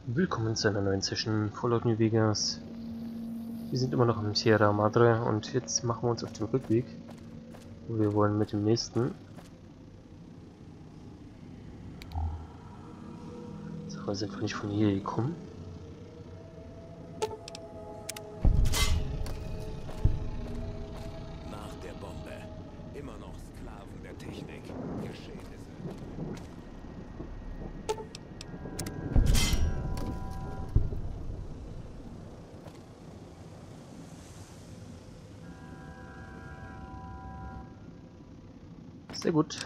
Willkommen zu einer neuen Session Fallout New Vegas. Wir sind immer noch im Sierra Madre und jetzt machen wir uns auf den Rückweg. Wir wollen mit dem nächsten. So, sind wir nicht von hier gekommen. Nach der Bombe. Immer noch Sklaven der Technik. Geschehnisse. Sehr gut.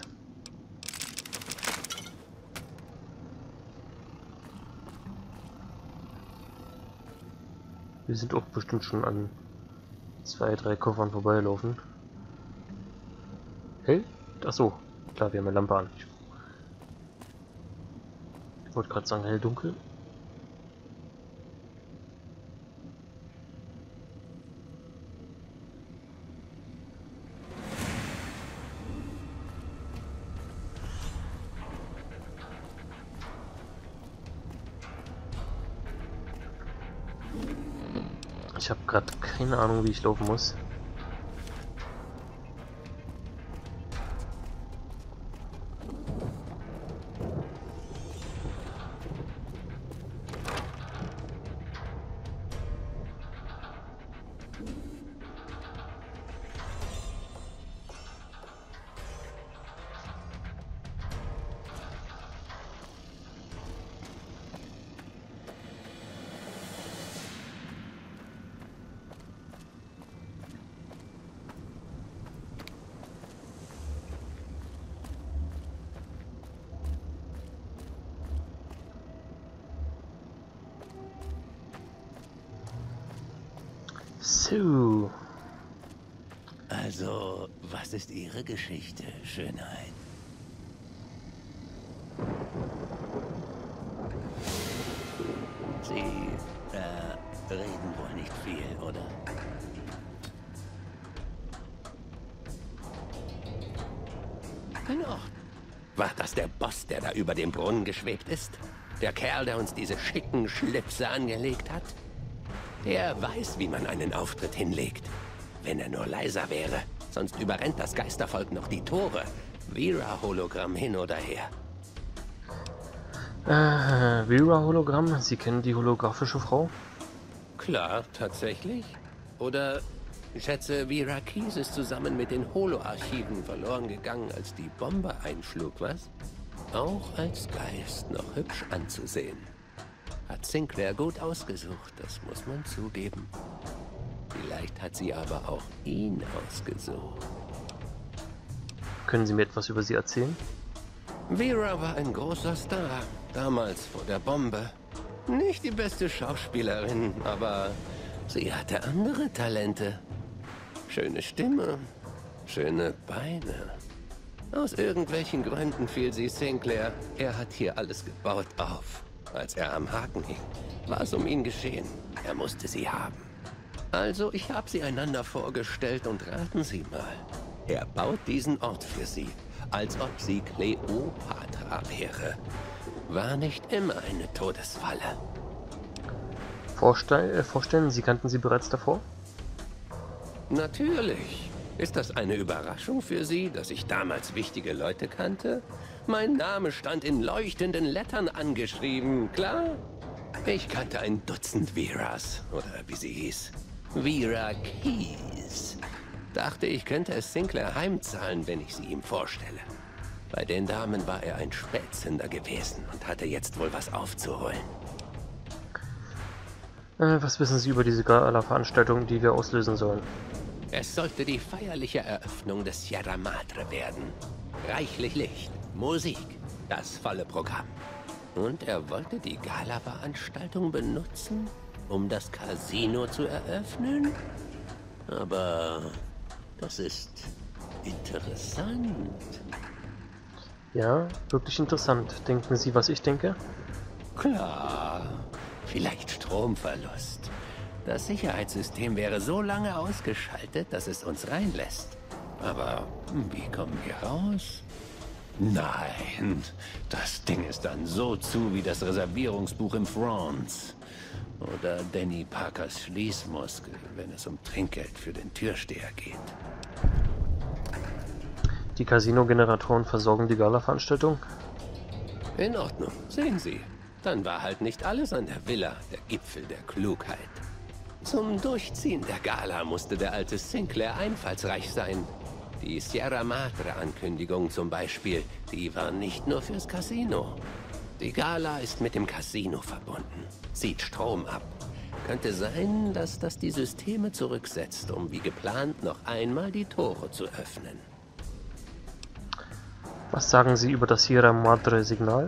Wir sind auch bestimmt schon an 2, 3 Koffern vorbeilaufen. Hell? Ach so, klar, wir haben eine Lampe an. Ich wollte gerade sagen, hell, dunkel. Ich habe gerade keine Ahnung, wie ich laufen muss. So. Also, was ist Ihre Geschichte, Schönheit? Sie, reden wohl nicht viel, oder? In Ordnung. War das der Boss, der da über dem Brunnen geschwebt ist? Der Kerl, der uns diese schicken Schlipse angelegt hat? Der weiß, wie man einen Auftritt hinlegt. Wenn er nur leiser wäre, sonst überrennt das Geistervolk noch die Tore. Vera-Hologramm hin oder her. Vera-Hologramm, Sie kennen die holographische Frau? Klar, tatsächlich. Oder schätze, Vera Keys ist zusammen mit den Holo-Archiven verloren gegangen, als die Bombe einschlug, was? Auch als Geist noch hübsch anzusehen. Hat Sinclair gut ausgesucht, das muss man zugeben. Vielleicht hat sie aber auch ihn ausgesucht. Können Sie mir etwas über sie erzählen? Vera war ein großer Star, damals vor der Bombe. Nicht die beste Schauspielerin, aber sie hatte andere Talente. Schöne Stimme, schöne Beine. Aus irgendwelchen Gründen fiel sie Sinclair. Er hat hier alles gebaut auf. Als er am Haken hing, war es um ihn geschehen. Er musste sie haben. Also, ich habe sie einander vorgestellt und raten Sie mal. Er baut diesen Ort für sie, als ob sie Kleopatra wäre. War nicht immer eine Todesfalle. Vorstellen, Sie kannten sie bereits davor? Natürlich. Ist das eine Überraschung für Sie, dass ich damals wichtige Leute kannte? Mein Name stand in leuchtenden Lettern angeschrieben, klar? Ich kannte ein Dutzend Veras, oder wie sie hieß. Vera Keys. Dachte, ich könnte es Sinclair heimzahlen, wenn ich sie ihm vorstelle. Bei den Damen war er ein Spätzünder gewesen und hatte jetzt wohl was aufzuholen. Was wissen Sie über diese Gala-Veranstaltung, die wir auslösen sollen? Es sollte die feierliche Eröffnung des Sierra Madre werden. Reichlich Licht, Musik, das volle Programm. Und er wollte die Gala-Veranstaltung benutzen, um das Casino zu eröffnen? Aber das ist interessant. Ja, wirklich interessant. Denken Sie, was ich denke? Klar, vielleicht Stromverlust. Das Sicherheitssystem wäre so lange ausgeschaltet, dass es uns reinlässt. Aber wie kommen wir raus? Nein, das Ding ist dann so zu wie das Reservierungsbuch im France. Oder Danny Parkers Schließmuskel, wenn es um Trinkgeld für den Türsteher geht. Die Casino-Generatoren versorgen die Gala-Veranstaltung? In Ordnung, sehen Sie. Dann war halt nicht alles an der Villa der Gipfel der Klugheit. Zum Durchziehen der Gala musste der alte Sinclair einfallsreich sein. Die Sierra Madre-Ankündigung zum Beispiel, die war nicht nur fürs Casino. Die Gala ist mit dem Casino verbunden, zieht Strom ab. Könnte sein, dass das die Systeme zurücksetzt, um wie geplant noch einmal die Tore zu öffnen. Was sagen Sie über das Sierra Madre-Signal?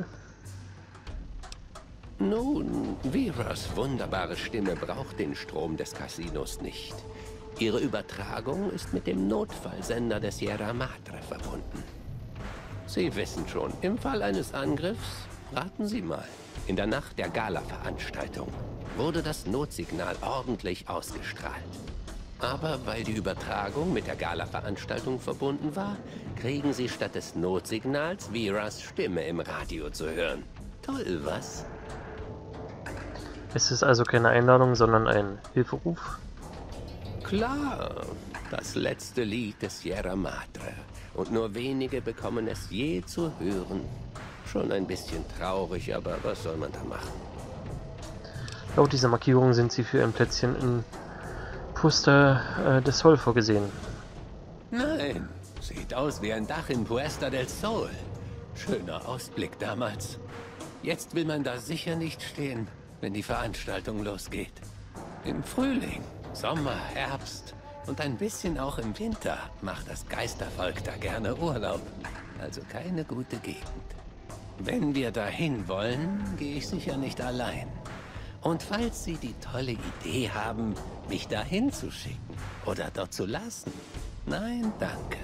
Nun, Veras wunderbare Stimme braucht den Strom des Casinos nicht. Ihre Übertragung ist mit dem Notfallsender der Sierra Madre verbunden. Sie wissen schon, im Fall eines Angriffs, raten Sie mal, in der Nacht der Gala-Veranstaltung wurde das Notsignal ordentlich ausgestrahlt. Aber weil die Übertragung mit der Gala-Veranstaltung verbunden war, kriegen Sie statt des Notsignals Veras Stimme im Radio zu hören. Toll, was? Es ist also keine Einladung, sondern ein Hilferuf? Klar, das letzte Lied des Sierra Madre. Und nur wenige bekommen es je zu hören. Schon ein bisschen traurig, aber was soll man da machen? Laut dieser Markierung sind sie für ein Plätzchen in Puesta del Sol vorgesehen. Nein, sieht aus wie ein Dach in Puesta del Sol. Schöner Ausblick damals. Jetzt will man da sicher nicht stehen, wenn die Veranstaltung losgeht. Im Frühling, Sommer, Herbst und ein bisschen auch im Winter macht das Geistervolk da gerne Urlaub. Also keine gute Gegend. Wenn wir dahin wollen, gehe ich sicher nicht allein. Und falls Sie die tolle Idee haben, mich dahin zu schicken oder dort zu lassen, nein, danke.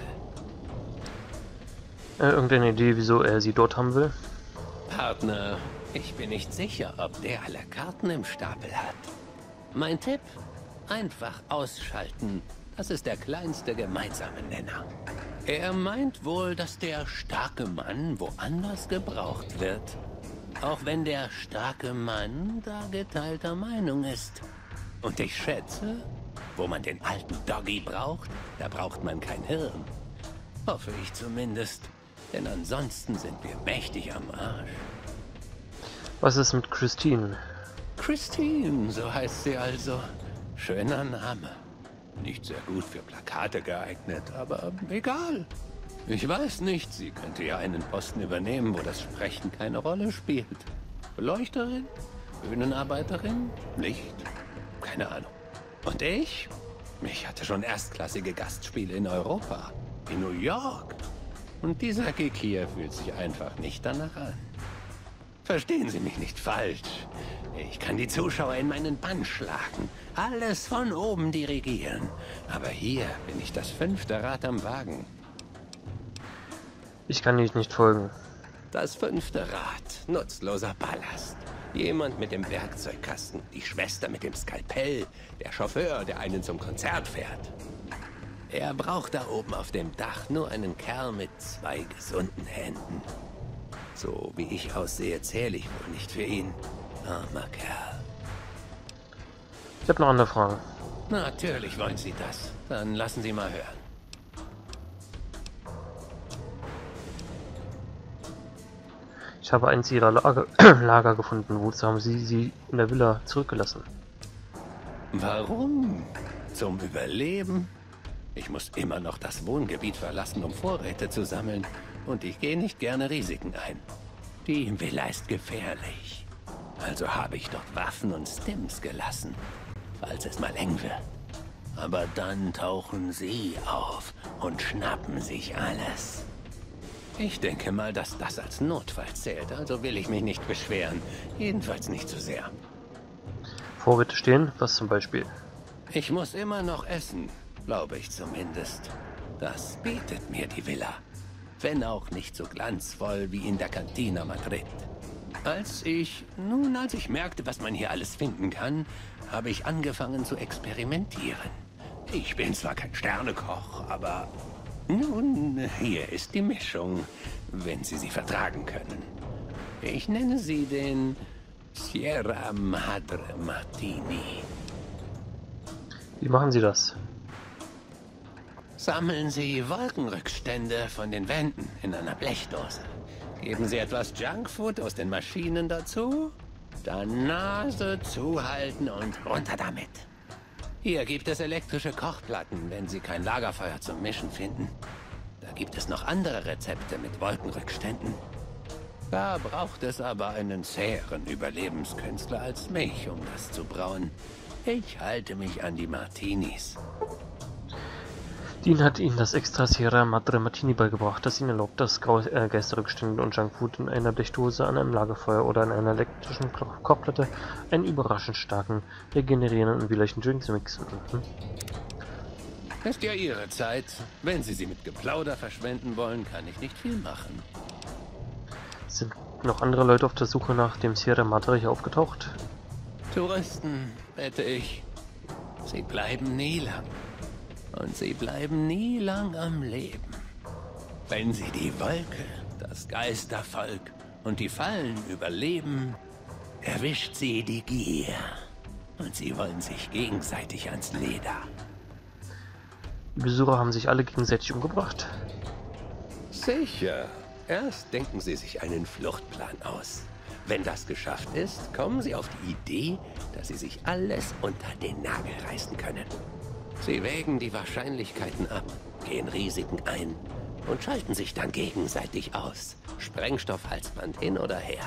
Irgendeine Idee, wieso er sie dort haben will? Partner, ich bin nicht sicher, ob der alle Karten im Stapel hat. Mein Tipp? Einfach ausschalten. Das ist der kleinste gemeinsame Nenner. Er meint wohl, dass der starke Mann woanders gebraucht wird. Auch wenn der starke Mann da geteilter Meinung ist. Und ich schätze, wo man den alten Doggy braucht, da braucht man kein Hirn. Hoffe ich zumindest. Denn ansonsten sind wir mächtig am Arsch. Was ist mit Christine? Christine, so heißt sie also. Schöner Name. Nicht sehr gut für Plakate geeignet, aber egal. Ich weiß nicht, sie könnte ja einen Posten übernehmen, wo das Sprechen keine Rolle spielt. Beleuchterin? Bühnenarbeiterin? Licht? Keine Ahnung. Und ich? Ich hatte schon erstklassige Gastspiele in Europa. In New York. Und dieser Gig hier fühlt sich einfach nicht danach an. Verstehen Sie mich nicht falsch. Ich kann die Zuschauer in meinen Bann schlagen. Alles von oben dirigieren. Aber hier bin ich das 5. Rad am Wagen. Ich kann dich nicht folgen. Das 5. Rad. Nutzloser Ballast. Jemand mit dem Werkzeugkasten. Die Schwester mit dem Skalpell. Der Chauffeur, der einen zum Konzert fährt. Er braucht da oben auf dem Dach nur einen Kerl mit 2 gesunden Händen. So wie ich aussehe, zähle ich wohl nicht für ihn. Armer Kerl. Ich habe noch andere Fragen. Natürlich wollen Sie das. Dann lassen Sie mal hören. Ich habe eins ihrer Lager gefunden. Wozu haben Sie sie in der Villa zurückgelassen? Warum? Zum Überleben? Ich muss immer noch das Wohngebiet verlassen, um Vorräte zu sammeln. Und ich gehe nicht gerne Risiken ein. Die Villa ist gefährlich. Also habe ich dort Waffen und Stims gelassen, falls es mal eng wird. Aber dann tauchen Sie auf und schnappen sich alles. Ich denke mal, dass das als Notfall zählt, also will ich mich nicht beschweren. Jedenfalls nicht zu sehr. Vorräte stehen? Was zum Beispiel? Ich muss immer noch essen, glaube ich zumindest. Das bietet mir die Villa. Wenn auch nicht so glanzvoll wie in der Cantina Madrid. Als ich merkte, was man hier alles finden kann, habe ich angefangen zu experimentieren. Ich bin zwar kein Sternekoch, aber Nun, hier ist die Mischung, wenn Sie sie vertragen können. Ich nenne sie den Sierra Madre Martini. Wie machen Sie das? Sammeln Sie Wolkenrückstände von den Wänden in einer Blechdose. Geben Sie etwas Junkfood aus den Maschinen dazu. Dann Nase zuhalten und runter damit. Hier gibt es elektrische Kochplatten, wenn Sie kein Lagerfeuer zum Mischen finden. Da gibt es noch andere Rezepte mit Wolkenrückständen. Da braucht es aber einen zäheren Überlebenskünstler als mich, um das zu brauen. Ich halte mich an die Martinis. Dean hat Ihnen das extra Sierra Madre Martini beigebracht, das Ihnen erlaubt, dass Geisterrückstände und Junkfood in einer Blechdose an einem Lagerfeuer oder an einer elektrischen Kochplatte einen überraschend starken, regenerierenden und widerlichen Drink zu mixen. Ist ja Ihre Zeit. Wenn Sie sie mit Geplauder verschwenden wollen, kann ich nicht viel machen. Sind noch andere Leute auf der Suche nach dem Sierra Madre hier aufgetaucht? Touristen, wette ich. Sie bleiben nie lang. Und sie bleiben nie lang am Leben. Wenn sie die Wolke, das Geistervolk und die Fallen überleben, erwischt sie die Gier. Und sie wollen sich gegenseitig ans Leder. Die Besucher haben sich alle gegenseitig umgebracht. Sicher. Erst denken sie sich einen Fluchtplan aus. Wenn das geschafft ist, kommen sie auf die Idee, dass sie sich alles unter den Nagel reißen können. Sie wägen die Wahrscheinlichkeiten ab, gehen Risiken ein und schalten sich dann gegenseitig aus. Sprengstoffhalsband hin oder her.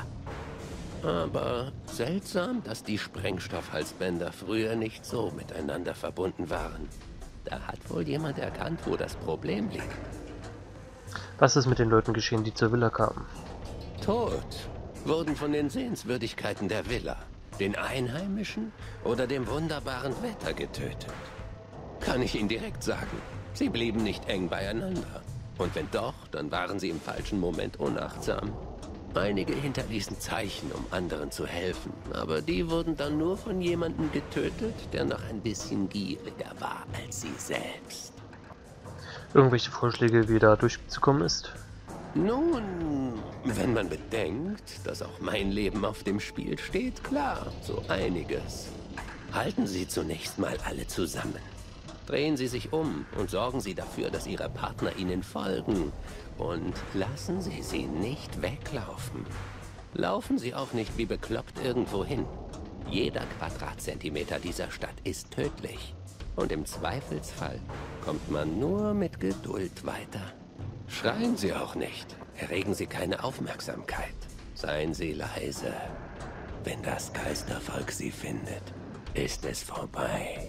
Aber seltsam, dass die Sprengstoffhalsbänder früher nicht so miteinander verbunden waren. Da hat wohl jemand erkannt, wo das Problem liegt. Was ist mit den Leuten geschehen, die zur Villa kamen? Tot. Wurden von den Sehenswürdigkeiten der Villa, den Einheimischen oder dem wunderbaren Wetter getötet. Kann ich Ihnen direkt sagen, sie blieben nicht eng beieinander. Und wenn doch, dann waren sie im falschen Moment unachtsam. Einige hinterließen Zeichen, um anderen zu helfen, aber die wurden dann nur von jemandem getötet, der noch ein bisschen gieriger war als sie selbst. Irgendwelche Vorschläge, wie da durchzukommen ist? Nun, wenn man bedenkt, dass auch mein Leben auf dem Spiel steht, klar, so einiges. Halten Sie zunächst mal alle zusammen. Drehen Sie sich um und sorgen Sie dafür, dass Ihre Partner Ihnen folgen. Und lassen Sie sie nicht weglaufen. Laufen Sie auch nicht wie bekloppt irgendwo hin. Jeder Quadratzentimeter dieser Stadt ist tödlich. Und im Zweifelsfall kommt man nur mit Geduld weiter. Schreien Sie auch nicht. Erregen Sie keine Aufmerksamkeit. Seien Sie leise. Wenn das Geistervolk Sie findet, ist es vorbei.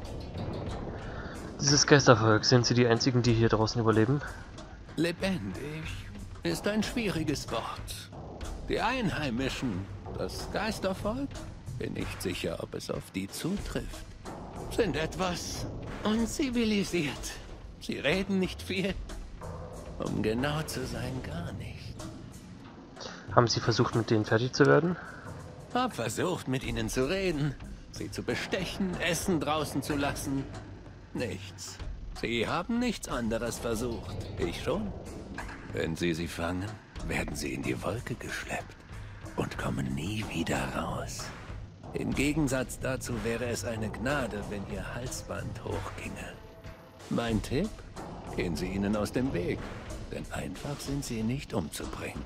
Dieses Geistervolk, sind Sie die einzigen, die hier draußen überleben? Lebendig ist ein schwieriges Wort. Die Einheimischen, das Geistervolk, bin nicht sicher, ob es auf die zutrifft, sind etwas unzivilisiert. Sie reden nicht viel. Um genau zu sein, gar nicht. Haben Sie versucht, mit denen fertig zu werden? Hab versucht, mit ihnen zu reden, sie zu bestechen, Essen draußen zu lassen. Nichts. Sie haben nichts anderes versucht. Ich schon. Wenn Sie sie fangen, werden sie in die Wolke geschleppt und kommen nie wieder raus. Im Gegensatz dazu wäre es eine Gnade, wenn ihr Halsband hochginge. Mein Tipp? Gehen Sie ihnen aus dem Weg, denn einfach sind sie nicht umzubringen.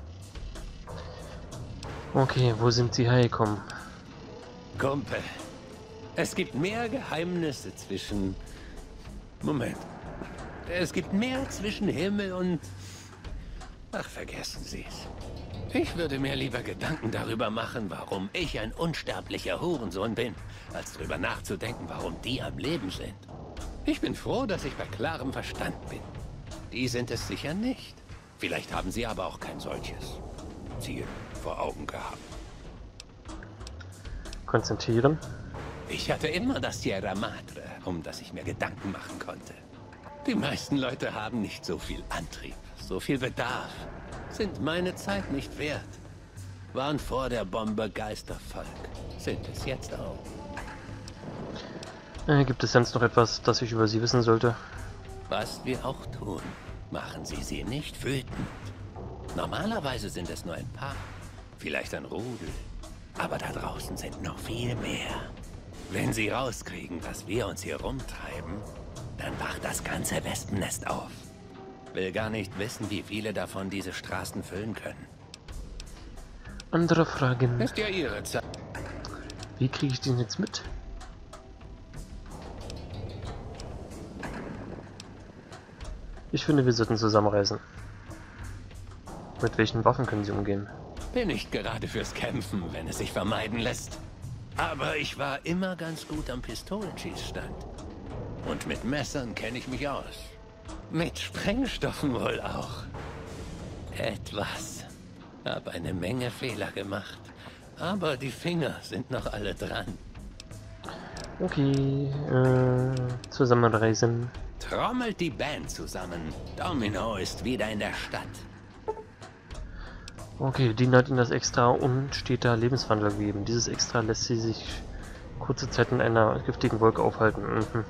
Okay, wo sind Sie hergekommen? Kumpel, es gibt mehr Geheimnisse zwischen... Moment. Es gibt mehr zwischen Himmel und... Ach, vergessen Sie es. Ich würde mir lieber Gedanken darüber machen, warum ich ein unsterblicher Hurensohn bin, als darüber nachzudenken, warum die am Leben sind. Ich bin froh, dass ich bei klarem Verstand bin. Die sind es sicher nicht. Vielleicht haben sie aber auch kein solches Ziel vor Augen gehabt. Konzentrieren. Ich hatte immer das Sierra Madre, um das ich mir Gedanken machen konnte. Die meisten Leute haben nicht so viel Antrieb, so viel Bedarf, sind meine Zeit nicht wert. Waren vor der Bombe Geistervolk, sind es jetzt auch. Gibt es sonst noch etwas, das ich über Sie wissen sollte? Was wir auch tun. Machen Sie sie nicht wütend. Normalerweise sind es nur ein paar. Vielleicht ein Rudel. Aber da draußen sind noch viel mehr. Wenn Sie rauskriegen, dass wir uns hier rumtreiben, dann wacht das ganze Wespennest auf. Will gar nicht wissen, wie viele davon diese Straßen füllen können. Andere Fragen. Ist ja Ihre Zeit. Wie kriege ich den jetzt mit? Ich finde, wir sollten zusammenreisen. Mit welchen Waffen können sie umgehen? Bin nicht gerade fürs Kämpfen, wenn es sich vermeiden lässt. Aber ich war immer ganz gut am Pistolenschießstand. Und mit Messern kenne ich mich aus. Mit Sprengstoffen wohl auch. Etwas. Hab eine Menge Fehler gemacht. Aber die Finger sind noch alle dran. Okay, zusammenreisen. Trommelt die Band zusammen. Domino ist wieder in der Stadt. Okay, Dean hat ihnen das Extra unsteter Lebenswandel gegeben. Dieses Extra lässt sie sich kurze Zeit in einer giftigen Wolke aufhalten. Mhm.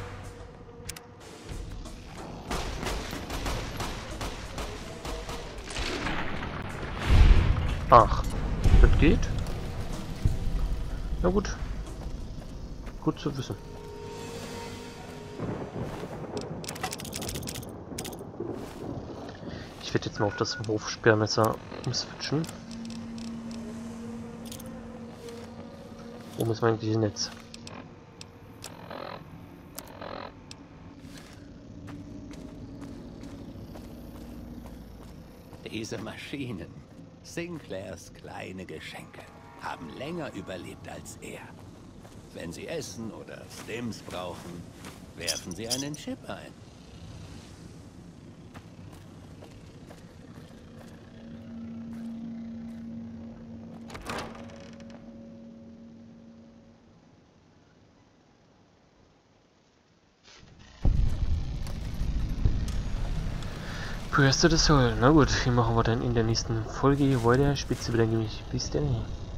Ach, das geht? Na gut. Gut zu wissen. Ich werde jetzt mal auf das Wurfsperrmesser umswitchen. Wo ist mein eigentlich Netz? Diese Maschinen, Sinclairs kleine Geschenke, haben länger überlebt als er. Wenn Sie Essen oder Stims brauchen, werfen Sie einen Chip ein. Press to the Soul. Na gut, hier machen wir dann in der nächsten Folge weiter. Spitze bedanke mich. Bis dann.